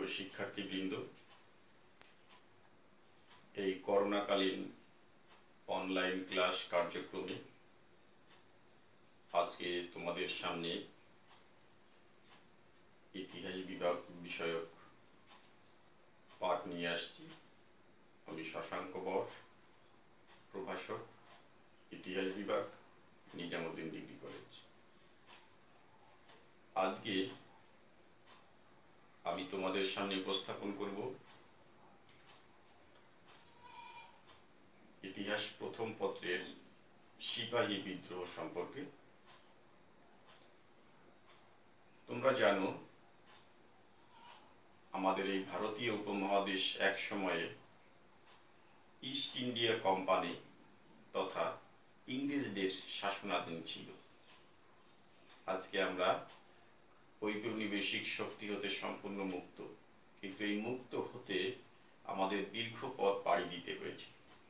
শিক্ষার্থীবৃন্দ, এই করোনাকালীন online class কার্যক্রমে আজকে তোমাদের সামনে ইতিহাস বিভাগ বিষয়ক পাঠ নিয়ে আসছি। আমি শশাঙ্ক বর, প্রভাষক, ইতিহাস বিভাগ, নিজামুদ্দিন ডিগ্রি কলেজ। আজকে আমি তোমাদের সামনে উপস্থাপন করব ইতিহাস প্রথম পত্রের সিপাহী বিদ্রোহ সম্পর্কে। তোমরা জানো, আমাদের এই ভারতীয় উপমহাদেশ এক সময়ে ইস্ট ইন্ডিয়া কোম্পানি তথা ইংরেজদের শাসনাধীন ছিল। আজকে আমরা ঔপনিবেশিক শক্তি হতে সম্পূর্ণ মুক্ত, কিন্তু এই মুক্ত হতে আমাদের দীর্ঘ পথ পাড়ি দিতে হয়েছে।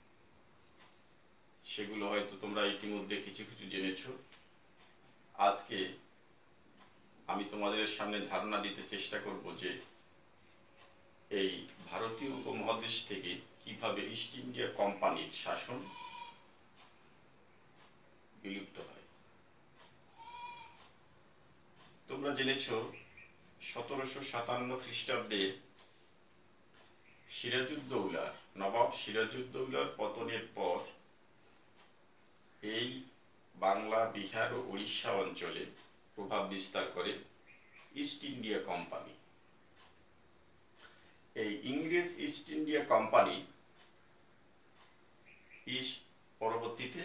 সেগুলো হয়তো তোমরা ইতিমধ্যে কিছু কিছু জেনেছ। আজকে আমি তোমাদের সামনে ধারণা দিতে চেষ্টা করব যে এই ভারতীয় উপমহাদেশ থেকে কিভাবে ইস্ট ইন্ডিয়া কোম্পানির শাসন বিলুপ্ত হয়। তোমরা জেনেছ 1757 খ্রিস্টাব্দে নবাব সিরাজউদ্দৌলার পতনের পর এই বাংলা, বিহার ও উড়িষ্যা অঞ্চলে প্রভাব বিস্তার করে ইস্ট ইন্ডিয়া কোম্পানি। এই ইংরেজ ইস্ট ইন্ডিয়া কোম্পানি পরবর্তীতে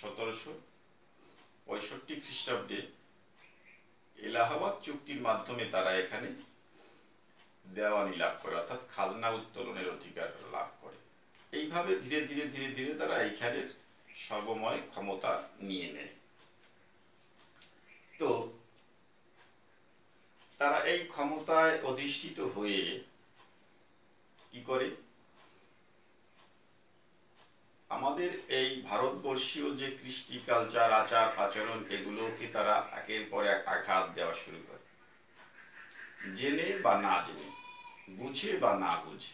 1765 খ্রিস্টাব্দে এলাহাবাদ চুক্তির মাধ্যমে তারা এখানে দেওয়ানি লাভ করে, অর্থাৎ খাজনা উত্তোলনের অধিকার লাভ করে। এইভাবে ধীরে ধীরে ধীরে ধীরে তারা এইখানের সর্বময় ক্ষমতা নিয়ে নেয়। তো তারা এই ক্ষমতায় অধিষ্ঠিত হয়ে কি করে, আমাদের এই ভারতবর্ষীয় যে কৃষ্টি, কালচার, আচার আচরণ, এগুলোকে তারা একের পর এক আঘাত দেওয়া শুরু করে, জেনে বা না জেনে, বুঝে বা না বুঝে।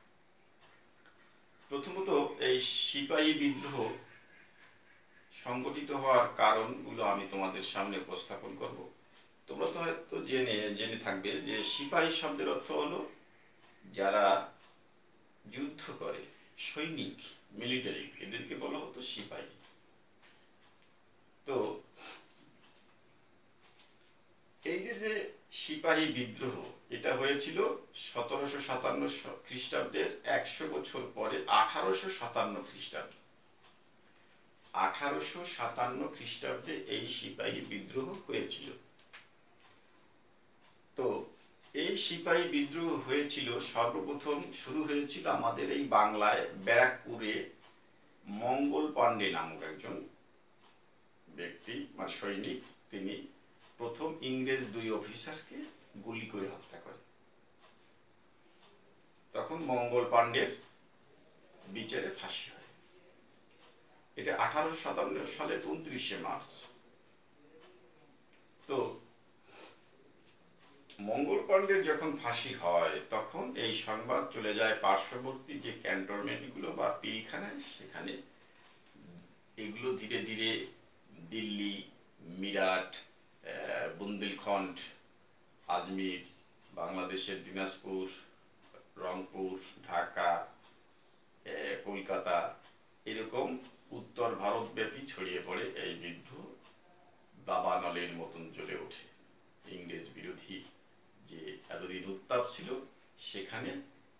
প্রথমত এই সিপাহী বিদ্রোহ সংগঠিত হওয়ার কারণগুলো আমি তোমাদের সামনে উপস্থাপন করব। তোমরা তো হয়তো জেনে থাকবে যে সিপাহী শব্দের অর্থ হলো যারা যুদ্ধ করে, সৈনিক, মিলিটারি, এদেরকে বলা হতো সিপাহী। তো এই যে সিপাহী বিদ্রোহ, এটা হয়েছিল 1757 খ্রিস্টাব্দের 100 বছর পরে 1857 খ্রিস্টাব্দে। 1857 খ্রিস্টাব্দে এই সিপাহী বিদ্রোহ হয়েছিল। তো এই সিপাহী বিদ্রোহ হয়েছিল, সর্বপ্রথম শুরু হয়েছিল আমাদের এই বাংলায় ব্যারাকপুরে মঙ্গল পাণ্ডে নামক একজন ব্যক্তি বা সৈনিক। তিনি প্রথম ইংরেজ 2 অফিসারকে গুলি করে হত্যা করে। তখন মঙ্গল পাণ্ডের বিচারে ফাঁসি হয়। এটা 1857 সালের 29শে মার্চ। তো মঙ্গল পাণ্ডের যখন ফাঁসি হয়, তখন এই সংবাদ চলে যায় পার্শ্ববর্তী যে ক্যান্টনমেন্টগুলো বা পিলখানায়। সেখানে এগুলো ধীরে ধীরে দিল্লি, মিরাট, বুন্দেলখণ্ড, আজমির, বাংলাদেশের দিনাজপুর, রংপুর, ঢাকা, কলকাতা, এরকম উত্তর ভারতব্যাপী ছড়িয়ে পড়ে। এই বিদ্রোহ দাবানলের মতন জ্বলে ওঠে। ইংরেজ বিরোধী যে এতদিন উত্তাপ ছিল, সেখানে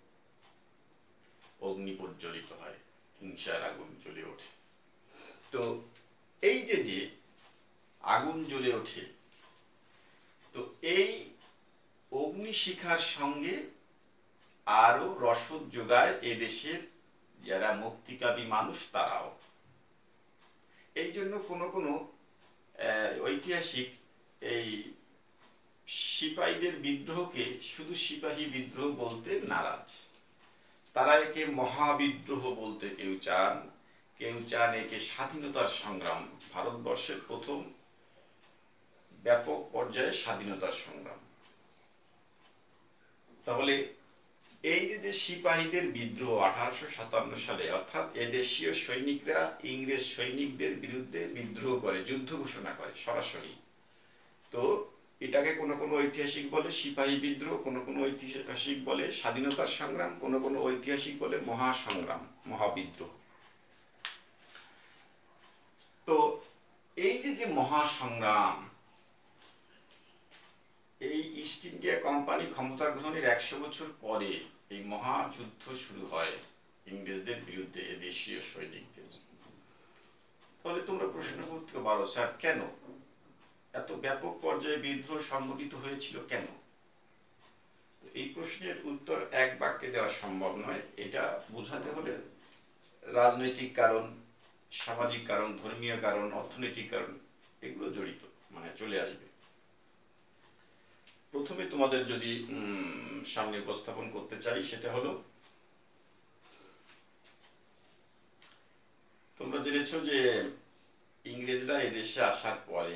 অগ্নি প্রজ্বলিত হয়, হিংসার আগুন জ্বলে ওঠে। তো এই যে আগুন জ্বলে ওঠে, তো এই অগ্নিশিখার সঙ্গে আরো রসদ যোগায় এদেশের যারা মুক্তিকামী মানুষ, তারাও। এই জন্য কোনো ঐতিহাসিক এই সিপাহীদের বিদ্রোহকে শুধু সিপাহী বিদ্রোহ বলতে নারাজ। তারা একে মহাবিদ্রোহ বলতে কেউ চান একে স্বাধীনতার সংগ্রাম, ভারতবর্ষের প্রথম ব্যাপক পর্যায়ে স্বাধীনতার সংগ্রাম। তাহলে এই যে সিপাহীদের বিদ্রোহ 1857 সালে, অর্থাৎ এদেশীয় সৈনিকরা ইংরেজ সৈনিকদের বিরুদ্ধে বিদ্রোহ করে, যুদ্ধ ঘোষণা করে সরাসরি। তো এটাকে কোনো কোনো ঐতিহাসিক বলে সিপাহী বিদ্রোহ, কোনো কোনো ঐতিহাসিক বলে স্বাধীনতার সংগ্রাম, কোনো কোনো ঐতিহাসিক বলে মহাসংগ্রাম, মহাবিদ্রোহ। তো এই যে মহাসংগ্রাম, এই ইস্ট ইন্ডিয়া কোম্পানি ক্ষমতা গ্রহণের 100 বছর পরে এই মহাযুদ্ধ শুরু হয় ইংরেজদের বিরুদ্ধে দেশীয় সৈনিকদের। তাহলে তোমরা প্রশ্ন করতে পারো, স্যার কেন এত ব্যাপক পর্যায়ে বিদ্রোহ সংগঠিত হয়েছিল, কেন? এই প্রশ্নের উত্তর এক বাক্যে দেওয়া সম্ভব নয়। এটা বোঝাতে হলে রাজনৈতিক কারণ, সামাজিক কারণ, ধর্মীয় কারণ, অর্থনৈতিক কারণ এগুলো জড়িত, মানে চলে আসবে। প্রথমে তোমাদের যদি সামনে উপস্থাপন করতে চাই, সেটা হলো তোমরা জেনেছো যে ইংরেজরা এদেশে আসার পরে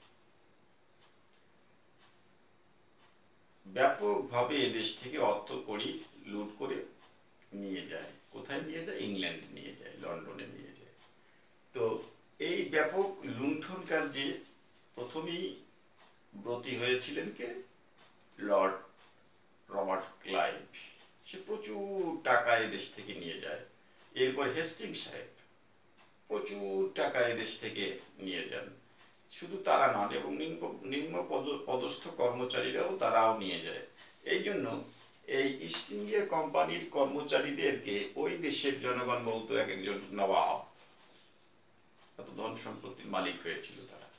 ব্যাপকভাবে এদেশ থেকে অর্থ কড়ি লুট করে নিয়ে যায়। কোথায় নিয়ে যায়? ইংল্যান্ডে নিয়ে যায়, লন্ডনে নিয়ে যায়। তো এই ব্যাপক লুণ্ঠন কার্যে প্রথমেই ব্রতী হয়েছিলেন কে? Lord Robert Clive. সে প্রচুর টাকা এদেশ থেকে নিয়ে যায়। এরপর হেস্টিং সাহেব প্রচুর টাকা এদেশ থেকে নিয়ে যান। শুধু তারা নন, এবং নিম্ন পদস্থ কর্মচারীরাও তারাও নিয়ে যায়। এই জন্য এই ইস্ট ইন্ডিয়া কোম্পানির কর্মচারীদেরকে ওই দেশের জনগণ বলতো এক একজন নবাব। এত ধন সম্পত্তির মালিক হয়েছিল তারা।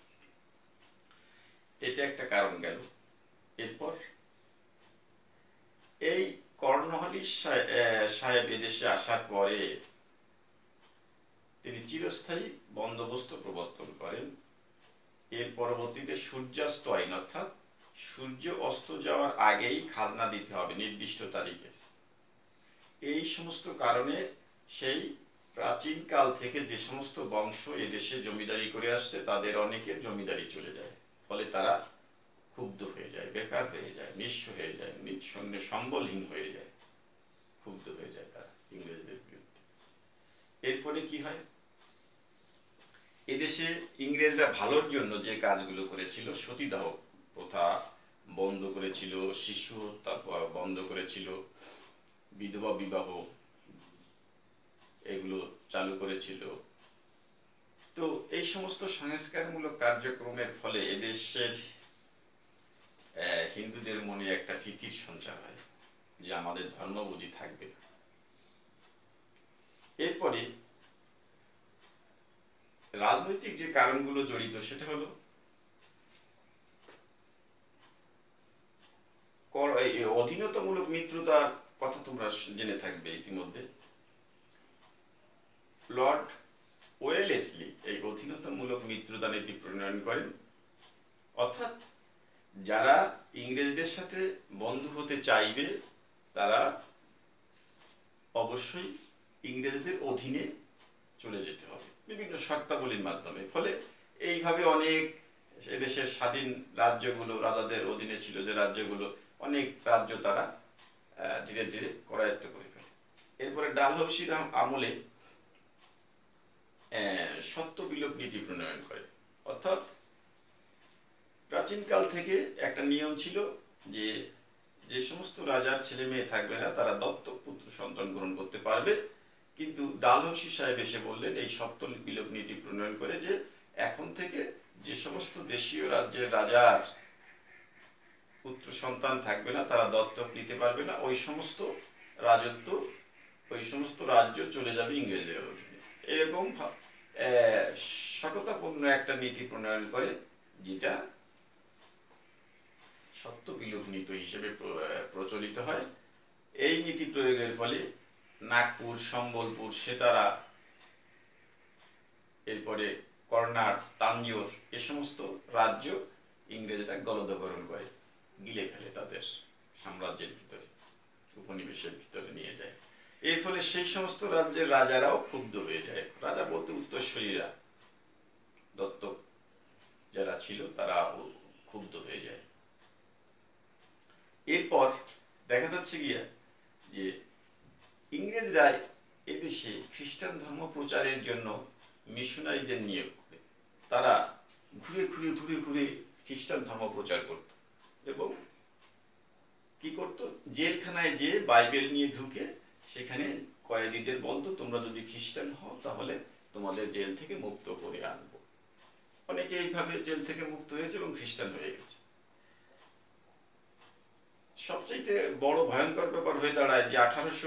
এটা একটা কারণ গেল। এরপর এই কর্নওয়ালিস সাহেব এদেশে আসার পরে তিনি চিরস্থায়ী বন্দোবস্ত প্রবর্তন করেন। এর পরবর্তীতে সূর্যাস্ত আইন, অর্থাৎ সূর্য অস্ত যাওয়ার আগেই খাজনা দিতে হবে নির্দিষ্ট তারিখে। এই সমস্ত কারণে সেই প্রাচীন কাল থেকে যে সমস্ত বংশ এদেশে জমিদারি করে আসছে তাদের অনেকের জমিদারি চলে যায়। ফলে তারা ক্ষুব্ধ হয়ে যায়, বেকার হয়ে যায়, নিঃস্ব হয়ে যায়, নিঃসঙ্গে সম্বলহীন হয়ে যায়, ক্ষুব্ধ হয়ে যায় তারা ইংরেজদের বিরুদ্ধে। এরপরে কি হয়? এদেশে ইংরেজরা ভালোর জন্য যে কাজগুলো করেছিল, সতীদাহ প্রথা বন্ধ করেছিল, শিশু হত্যা বন্ধ করেছিল, বিধবা বিবাহ এগুলো চালু করেছিল। তো এই সমস্ত সংস্কারমূলক কার্যক্রমের ফলে এদেশের হিন্দুদের মনে একটা ভীতির সঞ্চার হয় যে আমাদের ধর্ম বুঝি থাকবে। এরপরে রাজনৈতিক যে কারণগুলো জড়িত, সেটা হলো অধীনতামূলক মিত্রতার কথা তোমরা জেনে থাকবে ইতিমধ্যে। লর্ড ওয়েলেসলি এই অধীনতামূলক মিত্রতা নীতি প্রণয়ন করেন, অর্থাৎ যারা ইংরেজদের সাথে বন্ধু হতে চাইবে তারা অবশ্যই ইংরেজদের অধীনে চলে যেতে হবে বিভিন্ন শর্তাবলীর মাধ্যমে। ফলে এইভাবে অনেক এদেশের স্বাধীন রাজ্যগুলো, রাজাদের অধীনে ছিল যে রাজ্যগুলো, অনেক রাজ্য তারা ধীরে ধীরে করায়ত্ত করে ফেলে। এরপরে ডালহৌসির আমলে সত্য বিলোপ নীতি প্রণয়ন করে, অর্থাৎ প্রাচীনকাল থেকে একটা নিয়ম ছিল যে যে সমস্ত রাজার ছেলে মেয়ে থাকবে না তারা দত্তক পুত্র সন্তান গ্রহণ করতে পারবে। কিন্তু ডালহৌসি সাহেব এসে বললেন এই সত্য বিলোপ নীতি প্রণয়ন করে যে এখন থেকে যে সমস্ত দেশীয় রাজ্যের রাজার পুত্র সন্তান থাকবে না তারা দত্তক নিতে পারবে না, ওই সমস্ত রাজত্ব, ওই সমস্ত রাজ্য চলে যাবে ইংরেজদের অধীনে। এরকম সততাপূর্ণ একটা নীতি প্রণয়ন করে, যেটা সত্য বিলোপ নীতি হিসেবে প্রচলিত হয়। এই নীতি প্রয়োগের ফলে নাগপুর, সম্বলপুর, সেতারা, এরপরে কর্নাট, তাঞ্জোর এ সমস্ত রাজ্য ইংরেজরা গলদকরণ করে, গিলে ফেলে, তাদের সাম্রাজ্যের ভিতরে, উপনিবেশের ভিতরে নিয়ে যায়। এর ফলে সেই সমস্ত রাজ্যের রাজারাও ক্ষুব্ধ হয়ে যায়। রাজা বলতে উত্তরসূরিরা, দত্তক যারা ছিল তারা ক্ষুব্ধ হয়ে যায়। এরপর দেখা যাচ্ছে গিয়া যে ইংরেজরা এদেশে খ্রিস্টান ধর্ম প্রচারের জন্য মিশনারিদের নিয়োগ করে তারা ঘুরে ঘুরে ঘুরে ঘুরে খ্রিস্টান ধর্ম প্রচার করত এবং কি করত, জেলখানায় যে বাইবেল নিয়ে ঢুকে সেখানে কয়েদিদের বলতো, তোমরা যদি খ্রিস্টান হও তাহলে তোমাদের জেল থেকে মুক্ত করে আনবো। অনেকে এইভাবে জেল থেকে মুক্ত হয়েছে এবং খ্রিস্টান হয়ে গেছে। সবচেয়ে বড় ভয়ঙ্কর ব্যাপার হয়ে দাঁড়ায় যে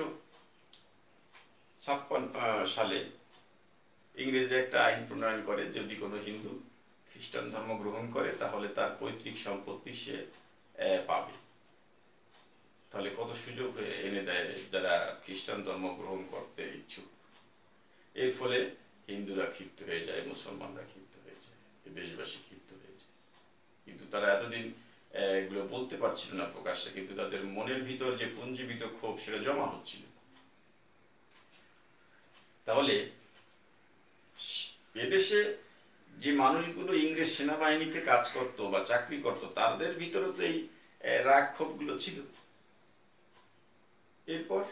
1856 সালে ইংরেজরা একটা আইন প্রণয়ন করে, যদি কোনো হিন্দু খ্রিস্টান ধর্ম গ্রহণ করে তাহলে তার পৈতৃক সম্পত্তি সে পাবে। তাহলে কত সুযোগ এনে দেয় যারা খ্রিস্টান ধর্ম গ্রহণ করতে ইচ্ছুক। এর ফলে হিন্দুরা ক্ষিপ্ত হয়ে যায়, মুসলমানরা ক্ষিপ্ত হয়ে যায়, দেশবাসী ক্ষিপ্ত হয়ে যায়। কিন্তু তারা এতদিন এগুলো বলতে পারছিল না প্রকাশ্যে, কিন্তু তাদের মনের ভিতর যে পুঞ্জীবিত ক্ষোভ সেটা জমা হচ্ছিল। তাহলে এদেশে যে মানুষগুলো ইংরেজ সেনাবাহিনীতে কাজ করত বা চাকরি করত তাদের ভিতরে তো এই রাগ ক্ষোভগুলো ছিল। এরপর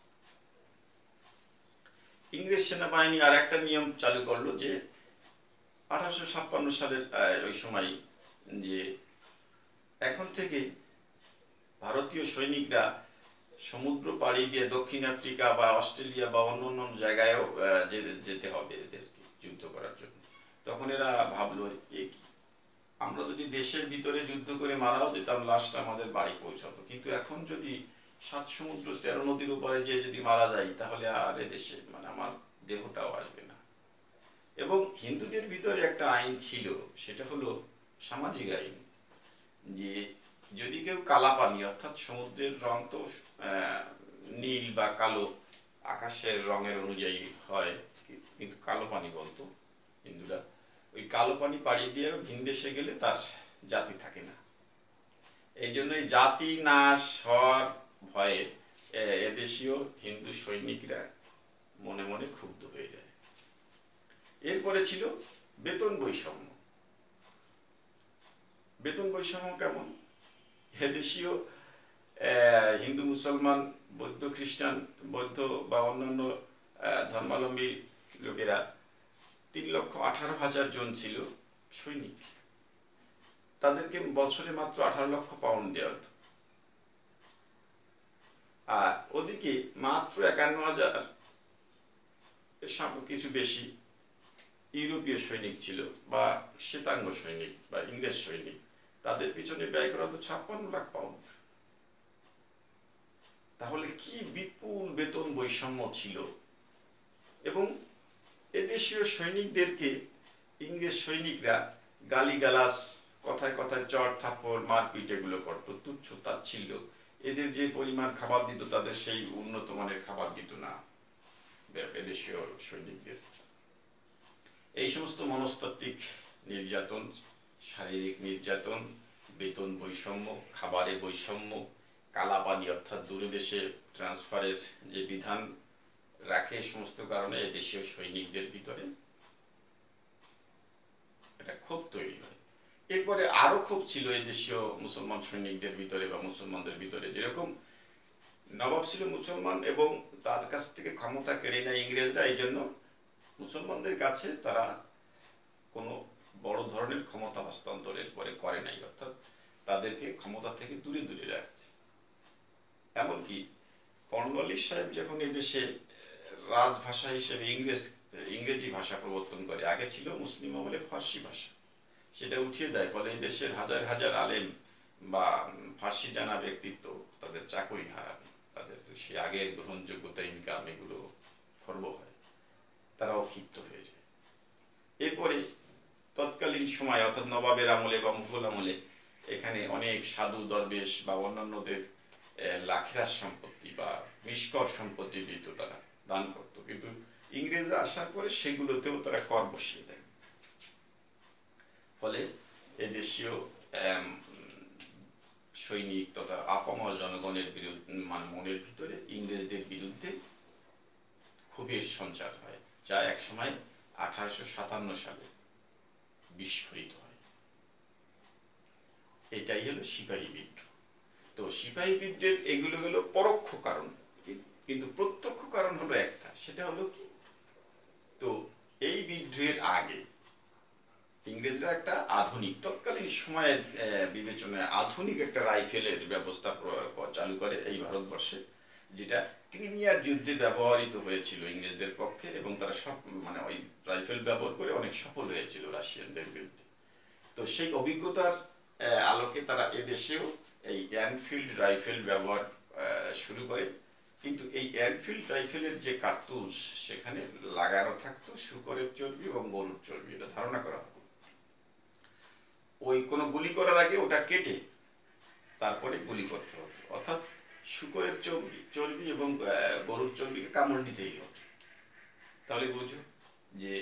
ইংরেজ সেনাবাহিনী আর একটা নিয়ম চালু করলো যে 1856 সালের ওই সময়, যে এখন থেকে ভারতীয় সৈনিকরা সমুদ্র পাড়ি দিয়ে দক্ষিণ আফ্রিকা বা অস্ট্রেলিয়া বা অন্য অন্য জায়গায়ও যেতে হবে এদেরকে যুদ্ধ করার জন্য। তখন এরা ভাবলো, আমরা যদি দেশের ভিতরে যুদ্ধ করে মারাও যেতাম, লাশটা আমাদের বাড়ি পৌঁছাতো, কিন্তু এখন যদি 7 সমুদ্র 13 নদীর উপরে যে যদি মারা যায় তাহলে আর এদেশে আমার দেহটাও আসবে না। এবং হিন্দুদের ভিতরে একটা আইন ছিল, সেটা হলো সামাজিক আইন, যে যদি কেউ কালা পানি, অর্থাৎ সমুদ্রের রং তো নীল বা কালো আকাশের রঙের অনুযায়ী হয়, কিন্তু কালো পানি বলতো হিন্দুরা, ওই কালো পানি পাড়ি দিয়ে ভিনদেশে গেলে তার জাতি থাকে না। এই জন্যই জাতি নাশ হওয়ার ভয়ে এদেশীয় হিন্দু সৈনিকরা মনে মনে ক্ষুব্ধ হয়ে যায়। এরপরে ছিল বেতন বৈষম্য। বেতন বৈষম্য কেমন? এদেশীয় হিন্দু মুসলমান বৌদ্ধ খ্রিস্টান বৌদ্ধ বা অন্যান্য ধর্মাবলম্বী লোকেরা 3,18,000 জন ছিল সৈনিক। তাদেরকে বছরে মাত্র 18 লক্ষ পাউন্ড দেওয়া হতো। আর ওদিকে মাত্র 51,000 কিছু বেশি ইউরোপীয় সৈনিক ছিল বা শ্বেতাঙ্গ সৈনিক বা ইংরেজ সৈনিক। তাদের পিছনে ব্যয় করা হতো 56 লাখ পাউন্ড। তাহলে কি বিপুল বেতন বৈষম্য ছিল। এবং এদেশীয় সৈনিকদেরকে ইংরেজ সৈনিকরা গালিগালাজ, কথায় কথায় চড় থাপ্পড় মারপিট এগুলো করত, তুচ্ছ তাচ্ছিল্য। এদের যে পরিমাণ খাবার দিত তাদের সেই উন্নত মানের খাবার দিত না এদেশীয় সৈনিকদের। এই সমস্ত মনস্তাত্ত্বিক নির্যাতন, শারীরিক নির্যাতন, বেতন বৈষম্য, খাবারে বৈষম্য, কালাপানি অর্থাৎ দূরে দেশে ট্রান্সফারের যে বিধান রাখে, সমস্ত কারণে দেশীয় সৈনিকদের ভিতরে একটা ক্ষোভ তৈরি হয়। এরপরে আরো ক্ষোভ ছিল এই দেশীয় মুসলমান সৈনিকদের ভিতরে বা মুসলমানদের ভিতরে। যেরকম নবাব ছিল মুসলমান এবং তার কাছ থেকে ক্ষমতা কেড়ে নেয় ইংরেজরা, এই জন্য মুসলমানদের কাছে তারা কোনো বড় ধরনের ক্ষমতা হস্তান্তরের পরে করে নাই, অর্থাৎ তাদেরকে ক্ষমতা থেকে দূরে দূরে রাখছে। এমনকি কর্নওয়ালিস সাহেব যখন এদেশে রাজভাষা হিসেবে ইংরেজি ভাষা প্রবর্তন করে, আগে ছিল মুসলিম আমলে ফার্সি ভাষা, সেটা উঠিয়ে দেয়, ফলে এই দেশের হাজার হাজার আলেম বা ফার্সি জানা ব্যক্তিত্ব তাদের চাকরি হারান, তাদের সে আগের গ্রহণযোগ্যতা ইনকাম এগুলো খর্ব হয়, তারাও ক্ষিপ্ত হয়ে যায়। এরপরে তৎকালীন সময় অর্থাৎ নবাবের আমলে বা মুঘল আমলে এখানে অনেক সাধু দরবেশ বা অন্যান্যদের লাখেরাজ সম্পত্তি বা নিষ্কর সম্পত্তি দিত, তারা দান করত, কিন্তু ইংরেজরা আসার পরে সেগুলোতেও তারা কর বসিয়ে দেয়। ফলে এদেশীয় সৈনিক তথা আপামর জনগণের বিরুদ্ধে মনের ভিতরে ইংরেজদের বিরুদ্ধে ক্ষোভের সঞ্চার হয়, যা একসময় 1857 সালে বিস্ফোরিত হয়। এটাই হলো সিপাহী বিদ্রোহ। তো সিপাহী বিদ্রোহের এগুলো হলো পরোক্ষ কারণ। কিন্তু প্রত্যক্ষ কারণ হলো একটা, সেটা হলো কি, তো এই বিদ্রোহের আগে ইংরেজরা একটা আধুনিক তৎকালীন সময়ের বিবেচনায় আধুনিক একটা রাইফেলের ব্যবস্থা চালু করে এই ভারতবর্ষে, যেটা ক্রিমিয়ার যুদ্ধে ব্যবহৃত হয়েছিল ইংরেজদের পক্ষে, এবং তারা সব মানে ওই রাইফেল ব্যবহার করে অনেক সফল হয়েছিল রাশিয়ানদের বিরুদ্ধে। তো সেই অভিজ্ঞতার আলোকে তারা এদেশেও এই এনফিল্ড রাইফেল ব্যবহার শুরু করে। কিন্তু এই এনফিল্ড রাইফেলের যে কার্তুজ, সেখানে লাগানো থাকতো শূকরের চর্বি এবং গরুর চর্বি, এটা ধারণা করা হয়। ওই কোনো গুলি করার আগে ওটা কেটে তারপরে গুলি করতে হবে, অর্থাৎ শূকরের চর্বি এবং গরুর চর্বিকে কামড় দিতেই হবে। তাহলে বুঝো যে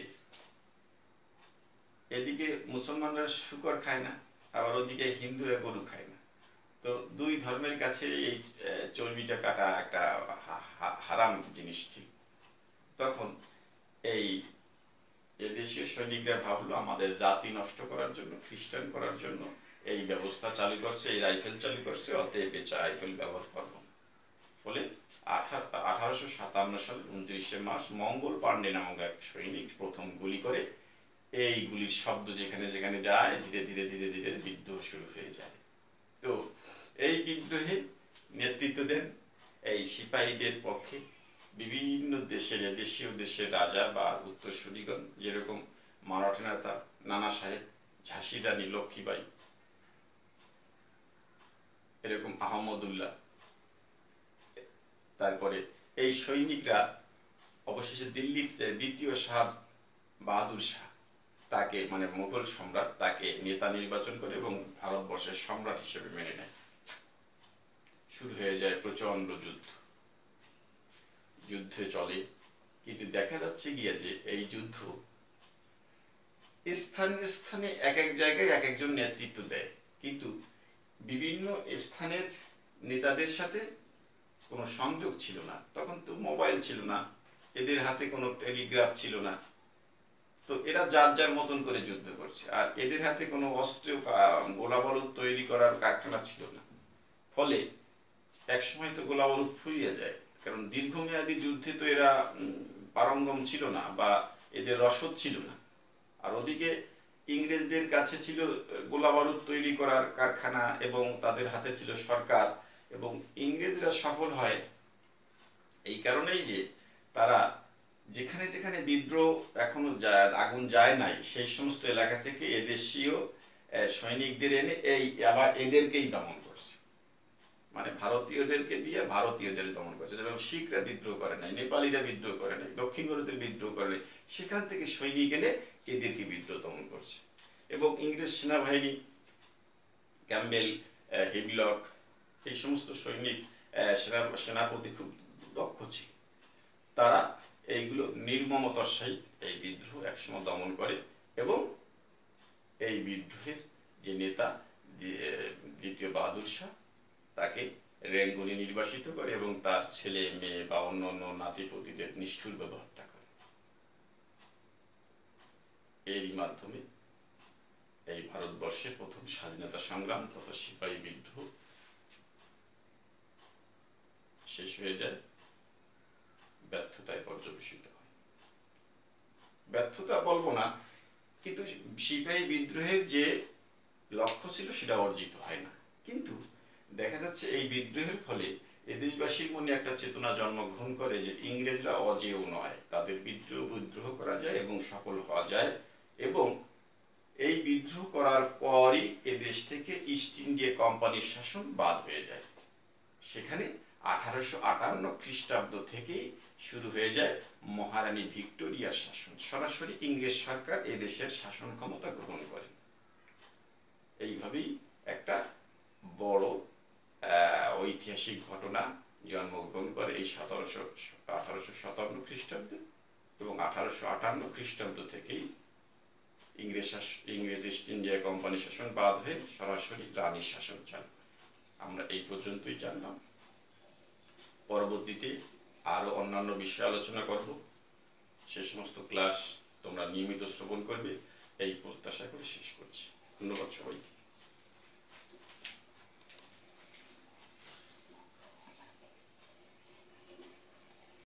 এদিকে মুসলমানরা শূকর খায় না, আবার ওদিকে হিন্দুরা গরু খায় না। তো দুই ধর্মের কাছে এই চর্বিটা কাটা একটা হারাম জিনিস ছিল। তখন এই এদেশীয় সৈনিকরা ভাবলো আমাদের জাতি নষ্ট করার জন্য, খ্রিস্টান করার জন্য এই ব্যবস্থা চালু করছে, এই রাইফেল চালু করছে, অতএব রাইফেল ব্যবহার করবো। ফলে 1857 সালের 29শে মার্চ মঙ্গল পান্ডে নামক এক সৈনিক প্রথম গুলি করে। এই গুলির শব্দ যেখানে যেখানে যায়, ধীরে ধীরে ধীরে ধীরে বিদ্রোহ শুরু হয়ে যায়। তো এই বিদ্রোহে নেতৃত্ব দেন এই সিপাহীদের পক্ষে বিভিন্ন দেশের, এদেশীয় দেশের রাজা বা উত্তরসূরিগণ, যেরকম মারাঠা নেতা নানা সাহেব, ঝাঁসি রানী লক্ষ্মীবাই, এরকম আহমদুল্লাহ। তারপরে এই সৈনিকরা অবশেষে দিল্লির দ্বিতীয় শাহ বাহাদুর শাহ, তাকে মানে মুঘল সম্রাট, তাকে নেতা নির্বাচন করে এবং ভারতবর্ষের সম্রাট হিসেবে মেনে নেয়। শুরু হয়ে যায় প্রচন্ড যুদ্ধ। যুদ্ধে চলে, কিন্তু দেখা যাচ্ছে গিয়ে যে এই যুদ্ধ স্থানে স্থানে এক এক জায়গায় এক একজন নেতৃত্ব দেয়, কিন্তু বিভিন্ন স্থানের নেতাদের সাথে কোনো সংযোগ ছিল না। তখন তো মোবাইল ছিল না, এদের হাতে কোনো টেলিগ্রাফ ছিল না। তো এরা যার যার মতন করে যুদ্ধ করছে, আর এদের হাতে কোনো অস্ত্র গোলা বারুদ তৈরি করার কারখানা ছিল না। ফলে এক সময় তো গোলা বারুদ ফুরিয়ে যায়, কারণ দীর্ঘমেয়াদী যুদ্ধে তো এরা পারঙ্গম ছিল না বা এদের রসদ ছিল না। আর ওদিকে ইংরেজদের কাছে ছিল গোলা বারুদ তৈরি করার কারখানা এবং তাদের হাতে ছিল সরকার। এবং ইংরেজরা সফল হয় এই কারণেই যে তারা যেখানে যেখানে বিদ্রোহ এখনো আগুন যায় নাই, সেই সমস্ত এলাকা থেকে এদেশীয় সৈনিকদের এনে এই আবার এদেরকেই দমন করছে। মানে ভারতীয়দেরকে দিয়ে ভারতীয়দের দমন করছে। যেমন শিখরা বিদ্রোহ করে নাই, নেপালিরা বিদ্রোহ করে নাই, দক্ষিণ ভারতের বিদ্রোহ করে নাই, সেখান থেকে সৈনিক এনে এদেরকে বিদ্রোহ দমন করছে। এবং ইংরেজ সেনাবাহিনী, ক্যাম্বেল, হেভিলক, এই সমস্ত সৈনিক সেনাপতি খুব দক্ষ ছিল। তারা এইগুলো নির্মমতার সহিত এই বিদ্রোহ একসময় দমন করে এবং এই বিদ্রোহের যে নেতা দ্বিতীয় বাহাদুর শাহ, তাকে রেঙ্গুনে নির্বাসিত করে এবং তার ছেলে মেয়ে বা অন্য অন্য নাতিপতিদের নিষ্ঠুরভাবে হত্যা করে। এরই মাধ্যমে এই ভারতবর্ষের প্রথম স্বাধীনতা সংগ্রাম তথা সিপাহী বিদ্রোহ শেষ হয়ে যায়, ব্যর্থতায় পর্যবেসিত হয়। ব্যর্থতা বলবো না, কিন্তু সিপাহী বিদ্রোহের যে লক্ষ্য ছিল সেটা অর্জিত হয় না। কিন্তু দেখা যাচ্ছে এই বিদ্রোহের ফলে এদেশবাসীর মনে একটা চেতনা জন্মগ্রহণ করে যে ইংরেজরা অজেয় নয়, তাদের বিদ্রোহ করা যায় এবং সফল হওয়া যায়। এবং এই বিদ্রোহ করার পরই এদেশ থেকে ইস্ট ইন্ডিয়া কোম্পানির শাসন বাদ হয়ে যায়। সেখানে 1858 খ্রিস্টাব্দ থেকেই শুরু হয়ে যায় মহারানী ভিক্টোরিয়ার শাসন। সরাসরি ইংরেজ সরকার এদেশের শাসন ক্ষমতা গ্রহণ করে। এইভাবেই একটা বড় ঐতিহাসিক ঘটনা জন্মগ্রহণ করে এই 1857 খ্রিস্টাব্দে। এবং 1858 খ্রিস্টাব্দ থেকেই ইংরেজ ইস্ট ইন্ডিয়া কোম্পানি শাসন বাদ হয়ে সরাসরি রানীর শাসন চালু। আমরা এই পর্যন্তই জানলাম। পরবর্তীতে আরো অন্যান্য বিষয়ে আলোচনা করব। সে সমস্ত ক্লাস তোমরা নিয়মিত শ্রবণ করবে এই প্রত্যাশা করে শেষ করছি। ধন্যবাদ সবাইকে।